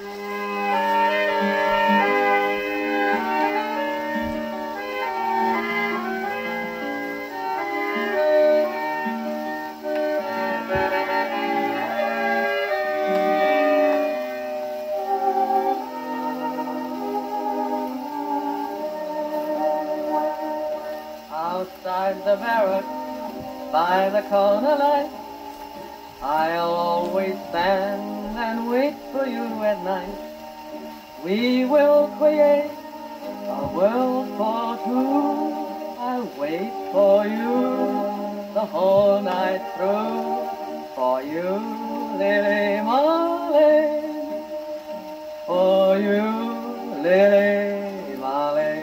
Outside the barracks, by the corner light, I'll always stand and wait for you at night. We will create a world for two. I'll wait for you the whole night through. For you, Lily Marley. For you, Lily Marley.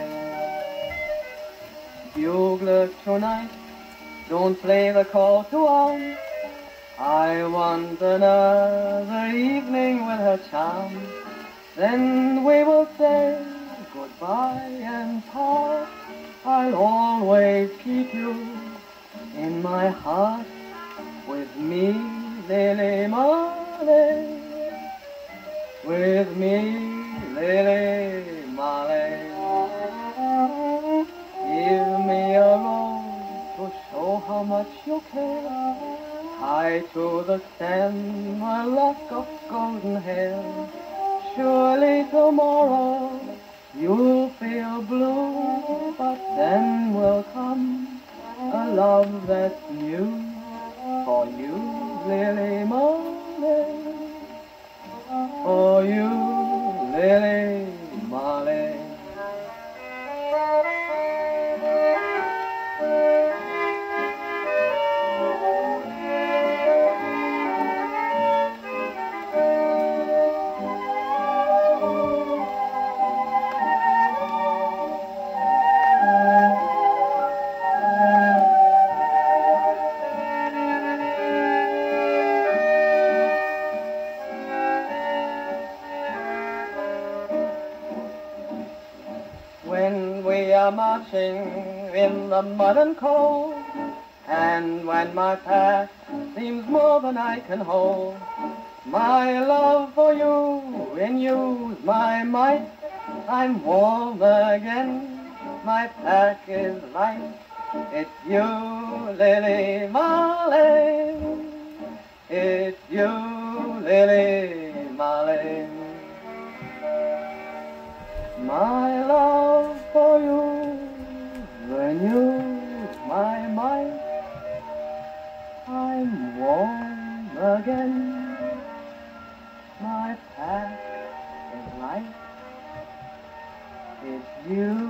Bugler tonight, don't play the call to arms. I want another evening with her charm. Then we will say goodbye and part. I'll always keep you in my heart. With me, Lily Marley. With me, Lily Marley. Give me a rose to show how much you care. Tie to the stem a lock of golden hair. Surely tomorrow you'll feel blue, but then will come a love that's new. For you, Lily Marley. For you, Lily Marley. When we are marching in the mud and cold, and when my past seems more than I can hold, my love for you renews my might. I'm warm again, my pack is light. It's you, Lily Marley. It's you, Lily Marley. My love for you renews my might. I'm warm again, my pack is light. It's you,